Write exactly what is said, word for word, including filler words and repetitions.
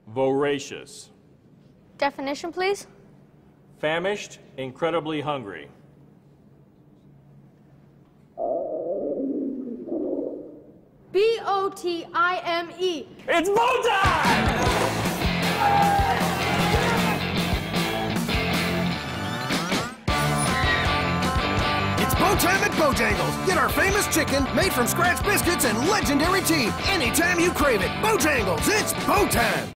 Voracious. Definition, please. Famished, incredibly hungry. B O T I M E. It's bow time! It's bow time at Bojangles. Get our famous chicken made from scratch biscuits and legendary tea anytime you crave it. Bojangles, it's bow time!